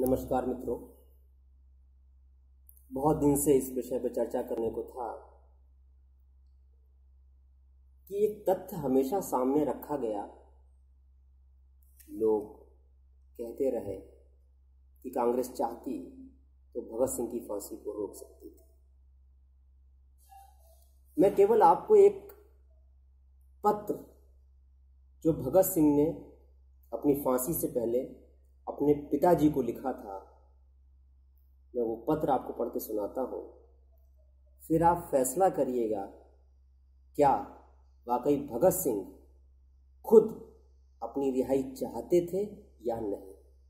नमस्कार मित्रों। बहुत दिन से इस विषय पर चर्चा करने को था कि एक तथ्य हमेशा सामने रखा गया। लोग कहते रहे कि कांग्रेस चाहती तो भगत सिंह की फांसी को रोक सकती थी। मैं केवल आपको एक पत्र जो भगत सिंह ने अपनी फांसी से पहले अपने पिताजी को लिखा था, मैं वो पत्र आपको पढ़ के सुनाता हूँ। फिर आप फैसला करिएगा क्या वाकई भगत सिंह खुद अपनी रिहाई चाहते थे या नहीं।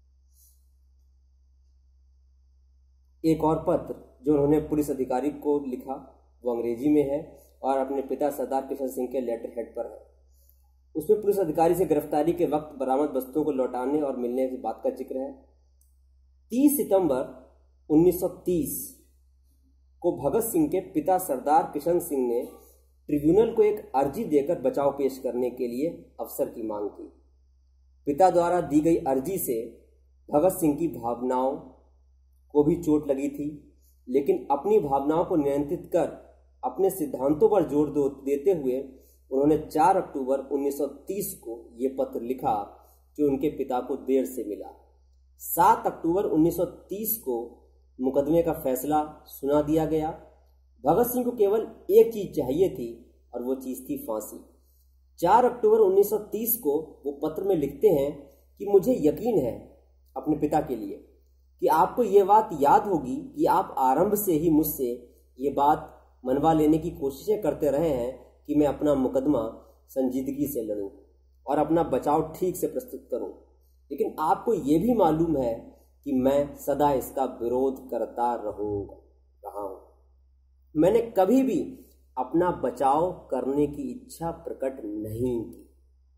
एक और पत्र जो उन्होंने पुलिस अधिकारी को लिखा वो अंग्रेजी में है और अपने पिता सरदार किशन सिंह के लेटर हेड पर है। उसमें पुलिस अधिकारी से गिरफ्तारी के वक्त बरामद वस्तुओं को लौटाने और मिलने की बात का जिक्र है। 30 सितंबर 1930 को भगत सिंह के पिता सरदार किशन सिंह ने ट्रिब्यूनल को एक अर्जी देकर बचाव पेश करने के लिए अफसर की मांग की। पिता द्वारा दी गई अर्जी से भगत सिंह की भावनाओं को भी चोट लगी थी, लेकिन अपनी भावनाओं को नियंत्रित कर अपने सिद्धांतों पर जोर देते हुए उन्होंने 4 अक्टूबर 1930 को ये पत्र लिखा जो उनके पिता को देर से मिला। 7 अक्टूबर 1930 को मुकदमे का फैसला सुना दिया गया। भगत सिंह को केवल एक चीज चाहिए थी और वो चीज थी फांसी। 4 अक्टूबर 1930 को वो पत्र में लिखते हैं कि मुझे यकीन है अपने पिता के लिए कि आपको ये बात याद होगी कि आप आरंभ से ही मुझसे ये बात मनवा लेने की कोशिशें करते रहे हैं कि मैं अपना मुकदमा संजीदगी से लड़ूं और अपना बचाव ठीक से प्रस्तुत करूं, लेकिन आपको ये भी मालूम है कि मैं सदा इसका विरोध करता रहा हूं। मैंने कभी भी अपना बचाव करने की इच्छा प्रकट नहीं की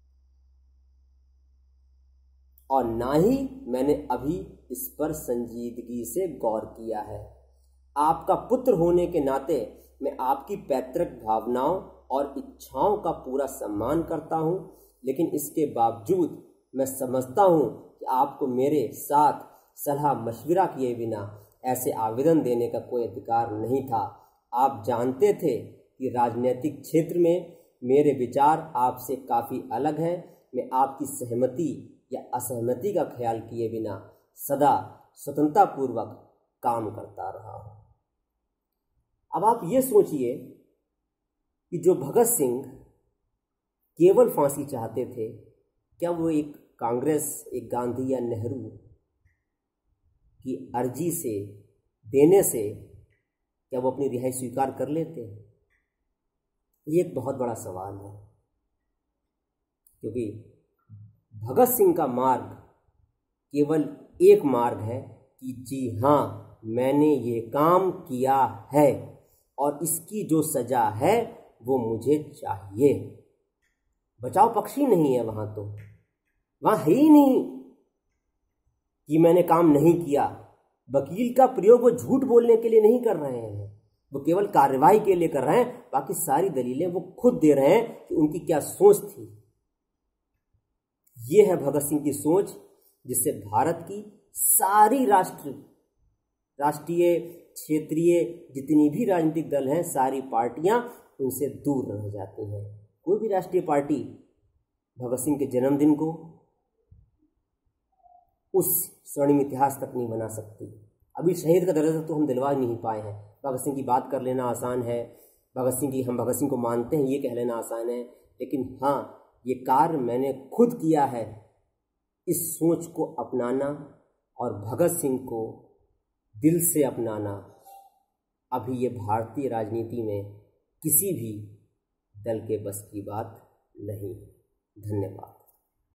और ना ही मैंने अभी इस पर संजीदगी से गौर किया है। आपका पुत्र होने के नाते मैं आपकी पैतृक भावनाओं और इच्छाओं का पूरा सम्मान करता हूं, लेकिन इसके बावजूद मैं समझता हूं कि आपको मेरे साथ सलाह मशविरा किए बिना ऐसे आवेदन देने का कोई अधिकार नहीं था। आप जानते थे कि राजनीतिक क्षेत्र में मेरे विचार आपसे काफ़ी अलग हैं। मैं आपकी सहमति या असहमति का ख्याल किए बिना सदा स्वतंत्रतापूर्वक काम करता रहा हूं। अब आप ये सोचिए कि जो भगत सिंह केवल फांसी चाहते थे, क्या वो एक कांग्रेस, एक गांधी या नेहरू की अर्जी से देने से क्या वो अपनी रिहाई स्वीकार कर लेते? ये एक बहुत बड़ा सवाल है, क्योंकि भगत सिंह का मार्ग केवल एक मार्ग है कि जी हाँ, मैंने ये काम किया है और इसकी जो सजा है वो मुझे चाहिए। बचाव पक्ष ही नहीं है वहां, तो वहां है ही नहीं कि मैंने काम नहीं किया। वकील का प्रयोग वो झूठ बोलने के लिए नहीं कर रहे हैं, वो केवल कार्रवाई के लिए कर रहे हैं। बाकी सारी दलीलें वो खुद दे रहे हैं कि उनकी क्या सोच थी। ये है भगत सिंह की सोच, जिससे भारत की सारी राष्ट्रीय क्षेत्रीय जितनी भी राजनीतिक दल हैं, सारी पार्टियां उनसे दूर रह जाती हैं। कोई भी राष्ट्रीय पार्टी भगत सिंह के जन्मदिन को उस स्वर्णिम इतिहास तक नहीं बना सकती। अभी शहीद का दर्जा तो हम दिलवा नहीं पाए हैं। भगत सिंह की बात कर लेना आसान है, हम भगत सिंह को मानते हैं ये कह लेना आसान है, लेकिन हाँ, ये कार्य मैंने खुद किया है। इस सोच को अपनाना और भगत सिंह को दिल से अपनाना अभी ये भारतीय राजनीति में किसी भी दल के बस की बात नहीं। धन्यवाद।